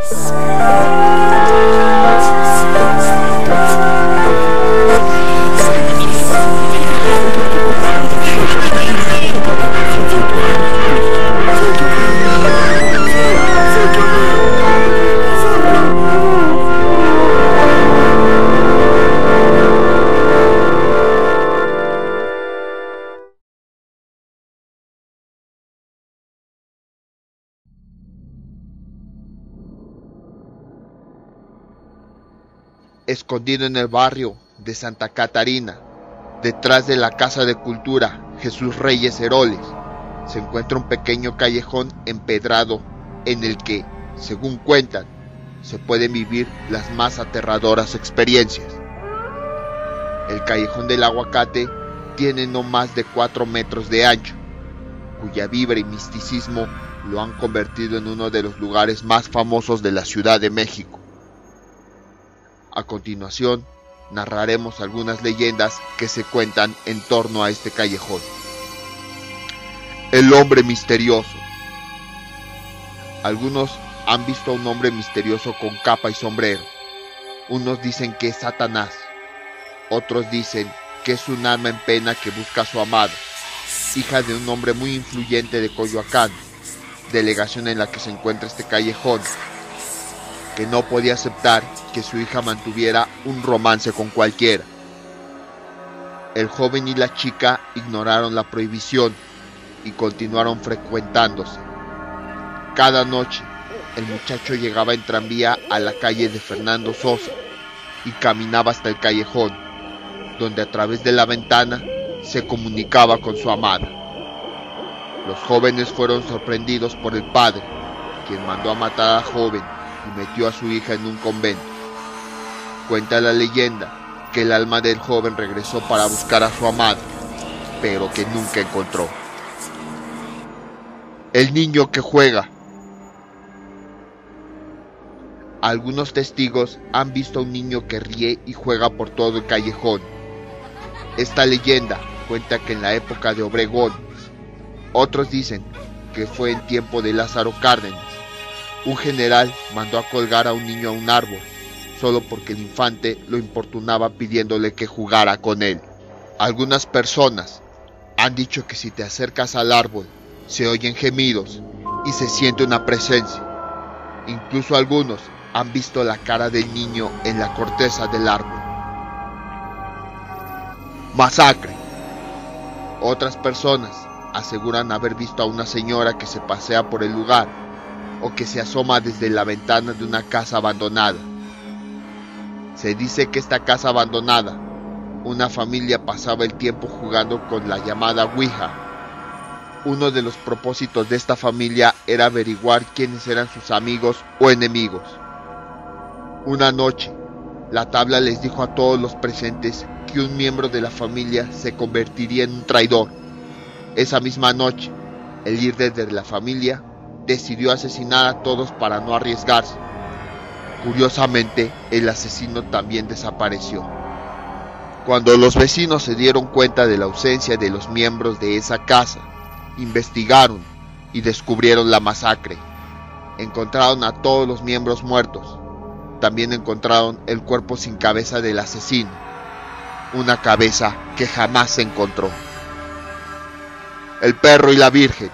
Escondido en el barrio de Santa Catarina, detrás de la Casa de Cultura Jesús Reyes Heroles, se encuentra un pequeño callejón empedrado en el que, según cuentan, se pueden vivir las más aterradoras experiencias. El Callejón del Aguacate tiene no más de 4 metros de ancho, cuya vibra y misticismo lo han convertido en uno de los lugares más famosos de la Ciudad de México. A continuación, narraremos algunas leyendas que se cuentan en torno a este callejón. El hombre misterioso. Algunos han visto a un hombre misterioso con capa y sombrero. Unos dicen que es Satanás. Otros dicen que es un alma en pena que busca a su amada, hija de un hombre muy influyente de Coyoacán, delegación en la que se encuentra este callejón, que no podía aceptar que su hija mantuviera un romance con cualquiera. El joven y la chica ignoraron la prohibición y continuaron frecuentándose. Cada noche, el muchacho llegaba en tranvía a la calle de Fernando Sosa y caminaba hasta el callejón, donde a través de la ventana se comunicaba con su amada. Los jóvenes fueron sorprendidos por el padre, quien mandó a matar al joven y metió a su hija en un convento. Cuenta la leyenda que el alma del joven regresó para buscar a su amada, pero que nunca encontró. El niño que juega. Algunos testigos han visto a un niño que ríe y juega por todo el callejón. Esta leyenda cuenta que en la época de Obregón, otros dicen que fue en tiempo de Lázaro Cárdenas, un general mandó a colgar a un niño a un árbol, solo porque el infante lo importunaba pidiéndole que jugara con él. Algunas personas han dicho que si te acercas al árbol, se oyen gemidos y se siente una presencia. Incluso algunos han visto la cara del niño en la corteza del árbol. Masacre. Otras personas aseguran haber visto a una señora que se pasea por el lugar o que se asoma desde la ventana de una casa abandonada. Se dice que esta casa abandonada, una familia pasaba el tiempo jugando con la llamada Ouija. Uno de los propósitos de esta familia era averiguar quiénes eran sus amigos o enemigos. Una noche, la tabla les dijo a todos los presentes que un miembro de la familia se convertiría en un traidor. Esa misma noche, el líder de la familia decidió asesinar a todos para no arriesgarse. Curiosamente, el asesino también desapareció. Cuando los vecinos se dieron cuenta de la ausencia de los miembros de esa casa, investigaron y descubrieron la masacre. Encontraron a todos los miembros muertos. También encontraron el cuerpo sin cabeza del asesino, una cabeza que jamás se encontró. El perro y la Virgen.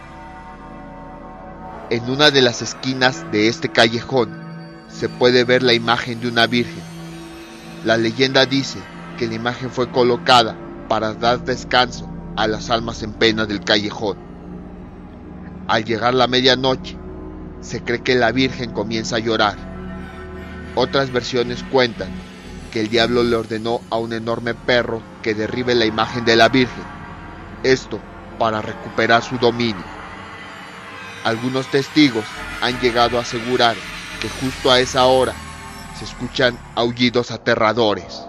En una de las esquinas de este callejón se puede ver la imagen de una virgen. La leyenda dice que la imagen fue colocada para dar descanso a las almas en pena del callejón. Al llegar la medianoche, se cree que la Virgen comienza a llorar. Otras versiones cuentan que el diablo le ordenó a un enorme perro que derribe la imagen de la Virgen, esto para recuperar su dominio. Algunos testigos han llegado a asegurar que justo a esa hora se escuchan aullidos aterradores.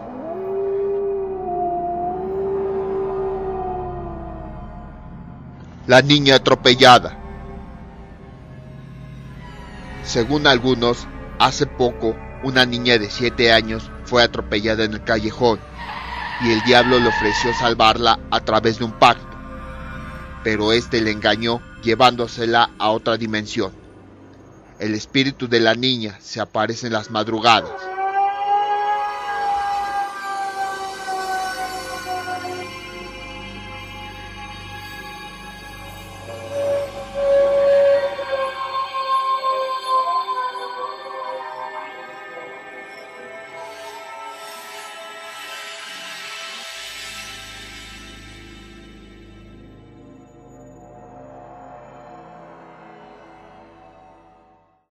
La niña atropellada. Según algunos, hace poco una niña de 7 años fue atropellada en el callejón y el diablo le ofreció salvarla a través de un pacto, pero este le engañó llevándosela a otra dimensión. El espíritu de la niña se aparece en las madrugadas.